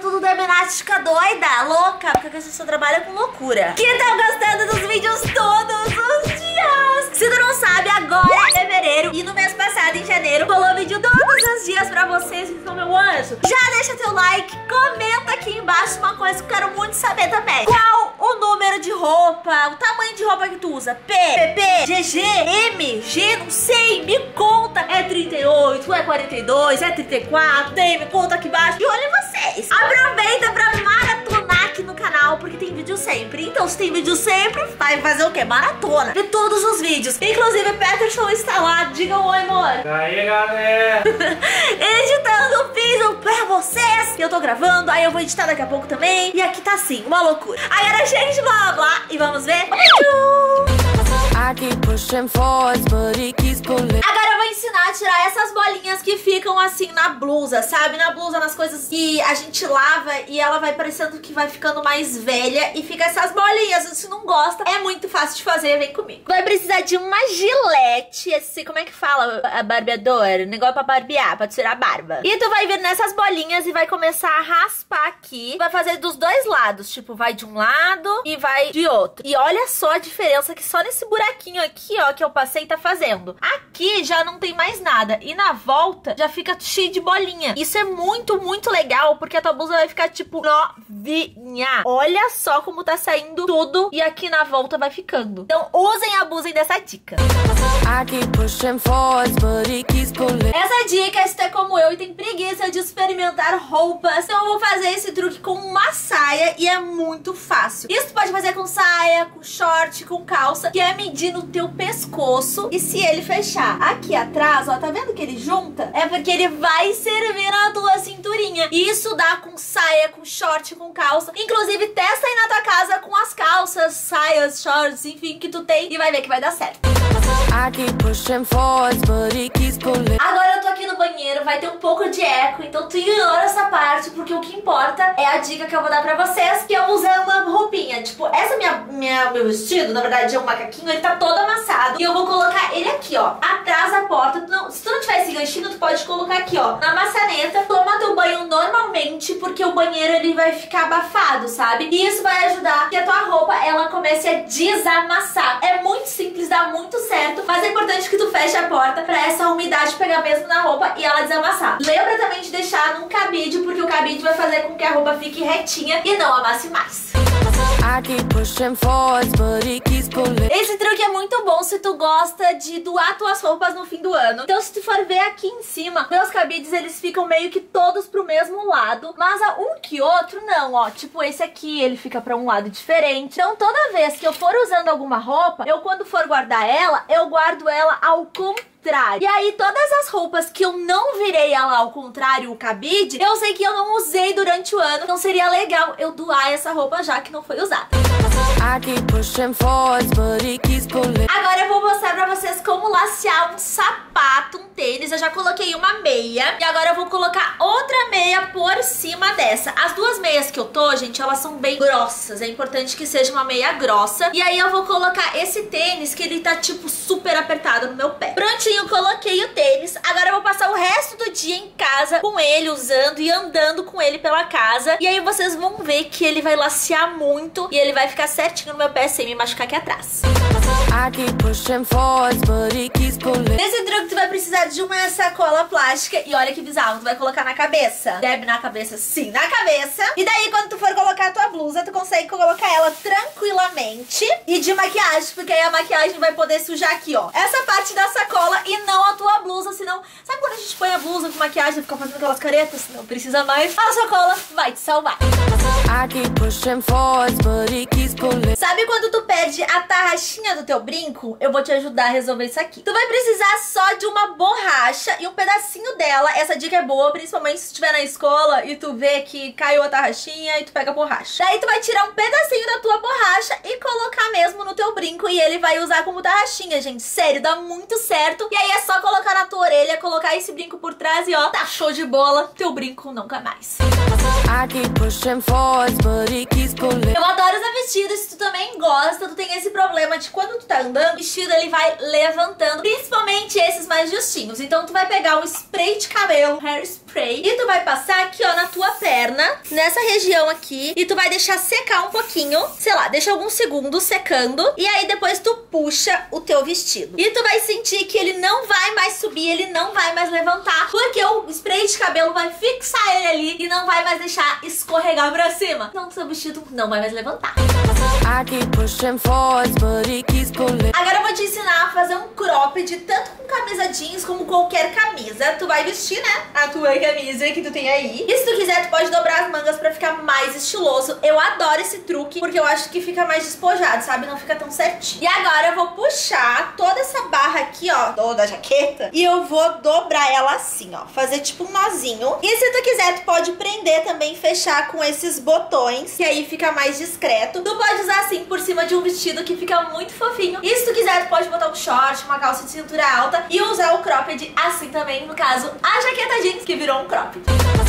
tudo da Benástica doida, louca, porque a gente só trabalha com loucura. Que estão gostando dos vídeos todos os dias. Se tu não sabe, agora é fevereiro e no mês passado, em janeiro, rolou vídeo todos os dias pra vocês. Então, meu anjo, já deixa teu like, comenta aqui embaixo uma coisa que eu quero muito saber também. Qual o número de roupa, o tamanho de roupa que tu usa? P, PP, GG, M, G, não sei, me conta. É 38, é 42, é 34, me conta aqui embaixo. E olha vocês, aproveita pra maratonar aqui no canal, porque tem vídeo sempre. Então se tem vídeo sempre, vai fazer o quê? Maratona de todos os vídeos. Inclusive o Peterson está lá, diga um oi, amor. E aí, galera? Editando vídeo pra vocês. E eu tô gravando, aí eu vou editar daqui a pouco também. E aqui tá assim, uma loucura. Agora, gente, blá blá blá, e vamos ver. Agora eu vou ensinar a tirar essas bolinhas que ficam assim na blusa, sabe? Na blusa, nas coisas que a gente lava e ela vai parecendo que vai ficando mais velha e fica essas bolinhas. Se não gosta, é muito fácil de fazer, vem comigo. Vai precisar de uma gilete, esse, como é que fala? A barbeador, negócio pra barbear, pra tirar a barba. E tu vai vir nessas bolinhas e vai começar a raspar aqui. Vai fazer dos dois lados, tipo, vai de um lado e vai de outro. E olha só a diferença que só nesse buraquinho aqui, ó, que eu passei tá fazendo. Aqui já não tem mais nada e na volta já fica cheio de bolinha. Isso é muito, muito legal, porque a tua blusa vai ficar tipo novinha. Olha só como tá saindo tudo e aqui na volta vai ficando. Então usem e abusem dessa dica. Essa dica, se tu é como eu e tem preguiça de experimentar roupas, então eu vou fazer esse truque com uma saia e é muito fácil. Isso tu pode fazer com saia, com short, com calça, que é medir no teu pescoço. E se ele fechar aqui atrás, ó, tá vendo que ele junta? É porque ele vai servir na tua cinturinha. E isso dá com saia, com short, com calça. Inclusive, testa aí na tua casa com as calças, saias, shorts, enfim, que tu tem e vai ver que vai dar certo. Agora eu tô aqui no banheiro, vai ter um pouco de eco, então tu ignora essa parte, porque o que importa é a dica que eu vou dar pra vocês, que eu usei uma roupinha. Tipo, essa meu vestido, na verdade é um macaquinho, ele tá todo amassado. E eu vou colocar ele aqui, ó, atrás da porta. Se tu não tiver esse ganchinho, tu pode colocar aqui, ó, na maçaneta. Toma teu banho normalmente, porque o banheiro ele vai ficar abafado, sabe? E isso vai ajudar que a tua roupa, ela comece a desamassar. É muito simples, dá muito certo, mas é importante que tu feche a porta pra essa umidade pegar mesmo na roupa e ela desamassar. Lembra também de deixar num cabide, porque o cabide vai fazer com que a roupa fique retinha e não amasse mais. Esse truque é muito bom se tu gosta de doar tuas roupas no fim do ano. Então se tu for ver aqui em cima, meus cabides eles ficam meio que todos pro mesmo lado, mas um que outro não, ó. Tipo esse aqui, ele fica pra um lado diferente. Então toda vez que eu for usando alguma roupa, eu quando for guardar ela, eu guardo ela ao contrário. E aí todas as roupas que eu não virei ela ao contrário, o cabide, eu sei que eu não usei durante o ano, então seria legal eu doar essa roupa já que não foi usada. Agora eu vou mostrar pra vocês como lacear um sapato, um tênis. Eu já coloquei uma meia e agora eu vou colocar outra meia por cima dessa. As duas meias que eu tô, gente, elas são bem grossas. É importante que seja uma meia grossa. E aí eu vou colocar esse tênis que ele tá tipo super apertado no meu pé. Prontinho, coloquei o tênis. Agora eu vou passar o resto do dia em casa com ele, usando e andando com ele pela casa. E aí vocês vão ver que ele vai lacear muito e ele vai ficar certinho no meu pé sem me machucar aqui atrás. Nesse truque tu vai precisar de uma sacola plástica e olha que bizarro, tu vai colocar na cabeça. Deve na cabeça, sim, na cabeça. E daí quando tu for colocar a tua blusa, tu consegue colocar ela tranquilamente. E de maquiagem, porque aí a maquiagem vai poder sujar aqui, ó, essa parte da sacola e não a tua blusa, senão... Sabe quando a gente põe a blusa com maquiagem e fica fazendo aquelas caretas? Não precisa mais. A sacola vai te salvar. Sabe quando tu perde a tarraxinha do teu brinco? Eu vou te ajudar a resolver isso aqui. Tu vai precisar só de uma borracha e um pedacinho dela. Essa dica é boa, principalmente se estiver na escola e tu vê que caiu a tarraxinha e tu pega a borracha. Daí tu vai tirar um pedacinho da tua borracha e colocar mesmo no teu brinco. brinco e ele vai usar como tarraxinha, gente. Sério, dá muito certo. E aí é só colocar na tua orelha, colocar esse brinco por trás e ó, tá show de bola. Teu brinco nunca mais. Eu adoro usar vestido. Se tu também gosta, tu tem esse problema de quando tu tá andando, o vestido ele vai levantando, principalmente esses mais justinhos. Então tu vai pegar um spray de cabelo, hairspray, e tu vai passar aqui, ó, na tua perna, nessa região aqui, e tu vai deixar secar um pouquinho, sei lá, deixa alguns segundos secando, e aí depois tu puxa o teu vestido. E tu vai sentir que ele não vai mais subir, ele não vai mais levantar, porque o spray de cabelo vai fixar ele ali e não vai mais deixar escorregar pra cima. Então seu vestido não vai mais levantar. Agora eu vou te ensinar a fazer um cropped, tanto com camisa jeans como qualquer camisa. Tu vai vestir, né, a tua camisa que tu tem aí. E se tu quiser, tu pode dobrar as mangas pra ficar mais estiloso. Eu adoro esse truque, porque eu acho que fica mais despojado, sabe? Não fica tão certinho. E agora eu vou puxar toda essa barra aqui, ó, da jaqueta, e eu vou dobrar ela assim, ó, fazer tipo um nozinho. E se tu quiser, tu pode prender também, fechar com esses botões, que aí fica mais discreto. Tu pode usar assim por cima de um vestido, que fica muito fofinho. E se tu quiser, tu pode botar um short, uma calça de cintura alta e usar o cropped assim também, no caso, a jaqueta jeans, que virou um cropped.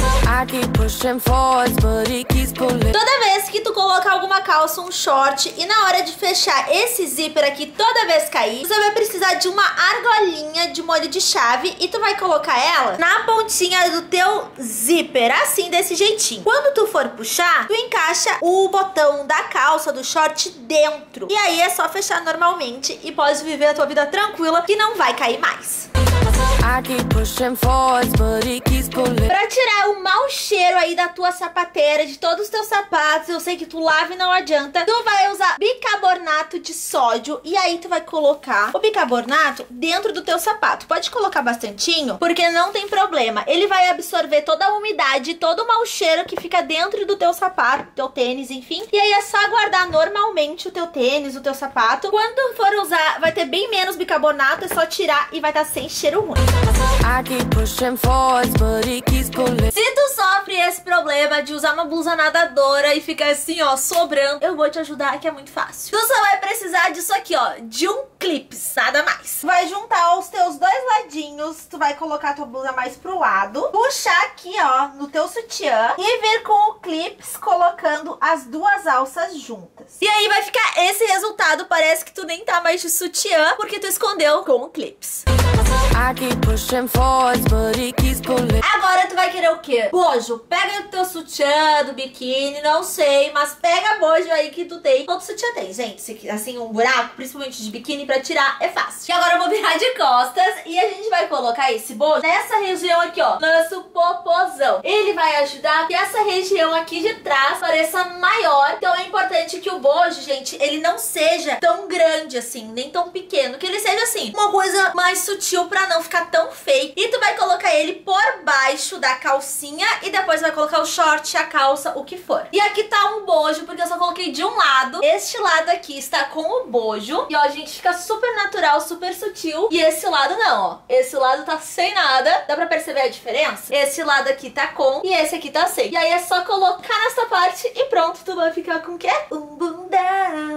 Toda vez que tu colocar alguma calça, um short, e na hora de fechar esse zíper aqui, toda vez cair, você vai precisar de uma argolinha de molho de chave e tu vai colocar ela na pontinha do teu zíper, assim, desse jeitinho. Quando tu for puxar, tu encaixa o botão da calça, do short dentro. E aí é só fechar normalmente e pode viver a tua vida tranquila, que não vai cair mais. Pra tirar o mau cheiro aí da tua sapateira, de todos os teus sapatos, eu sei que tu lava e não adianta, tu vai usar bicarbonato de sódio e aí tu vai colocar o bicarbonato dentro do teu sapato. Pode colocar bastantinho, porque não tem problema. Ele vai absorver toda a umidade, todo o mau cheiro que fica dentro do teu sapato, teu tênis, enfim. E aí é só guardar normalmente o teu tênis, o teu sapato. Quando for usar, vai ter bem menos bicarbonato, é só tirar e vai estar sem cheiro ruim. Se tu sofre esse problema de usar uma blusa nadadora e ficar assim, ó, sobrando, eu vou te ajudar, que é muito fácil. Tu só vai precisar disso aqui, ó, de um clips, nada mais. Vai juntar os teus dois ladinhos, tu vai colocar a tua blusa mais pro lado, puxar aqui, ó, no teu sutiã e vir com o clips colocando as duas alças juntas. E aí vai ficar esse resultado, parece que tu nem tá mais de sutiã, porque tu escondeu com o clips. Agora tu vai querer o quê? Bojo. Pega o teu sutiã do biquíni, não sei, mas pega bojo aí que tu tem. Todo sutiã tem, gente. Se, assim, um buraco, principalmente de biquíni, pra tirar é fácil. E agora eu vou virar de costas e a gente vai colocar esse bojo nessa região aqui, ó, nosso popozão. Ele vai ajudar que essa região aqui de trás pareça maior. Então é importante que o bojo, gente, ele não seja tão grande assim, nem tão pequeno, que ele seja assim, uma coisa mais sutil pra não ficar tão fake. E tu vai colocar ele por baixo da calcinha e depois vai colocar o short, a calça, o que for. E aqui tá um bojo, porque eu só coloquei de um lado. Este lado aqui está com o bojo. E ó, gente, fica super natural, super sutil. E esse lado não, ó. Esse lado tá sem nada. Dá pra perceber a diferença? Esse lado aqui tá com e esse aqui tá sem. E aí é só colocar nessa parte e pronto, tu vai ficar com o quê? Um bundão.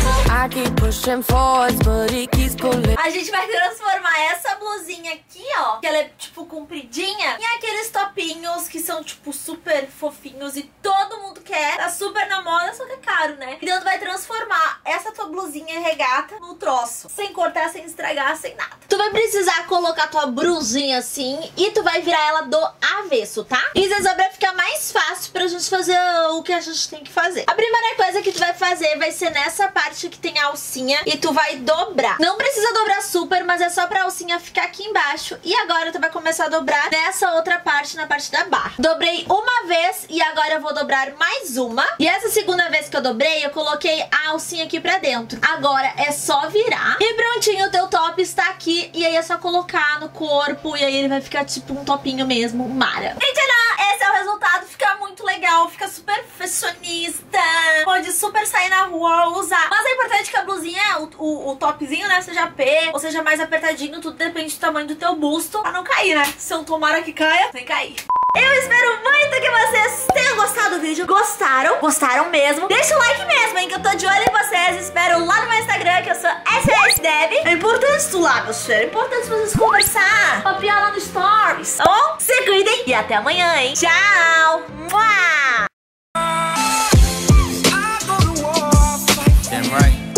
A gente vai transformar essa blusinha aqui, ó, que ela é tipo compridinha, em aqueles topinhos que são tipo super fofinhos e todo mundo quer. Tá super na moda, só que é caro, né? Então tu vai transformar essa tua blusinha regata no troço, sem cortar, sem estragar, sem nada. Tu vai precisar colocar tua blusinha assim e tu vai virar ela do avesso, tá? Isso é só pra ficar mais fácil pra gente fazer o que a gente tem que fazer. A primeira coisa que tu vai fazer vai ser nessa parte que tem a alcinha e tu vai dobrar. Não precisa dobrar super, mas é só pra alcinha ficar aqui embaixo. E agora tu vai começar a dobrar nessa outra parte, na parte da barra. Dobrei uma vez e agora eu vou dobrar mais uma. E essa segunda vez que eu dobrei, eu coloquei a alcinha aqui pra dentro. Agora é só virar e prontinho, o teu top está aqui. E aí é só colocar no corpo e aí ele vai ficar tipo um topinho mesmo, mara. E tcharam! Esse é o resultado, fica muito legal, fica super fashionista. Pode super sair na rua, usar. Mas é importante que a blusinha, o topzinho, né, seja P, ou seja mais apertadinho, tudo depende do tamanho do teu busto, pra não cair, né? Se eu tomara que caia, sem cair. Eu espero muito que vocês tenham gostado do vídeo. Gostaram? Gostaram mesmo? Deixa o like mesmo, hein, que eu tô de olho em vocês. Espero lá no meu Instagram, que eu sou SSDev. É importante tu lá, meu filho. É importante vocês conversar, papiar lá no Stories, tá bom? Se cuidem e até amanhã, hein? Tchau! Mua! Damn right.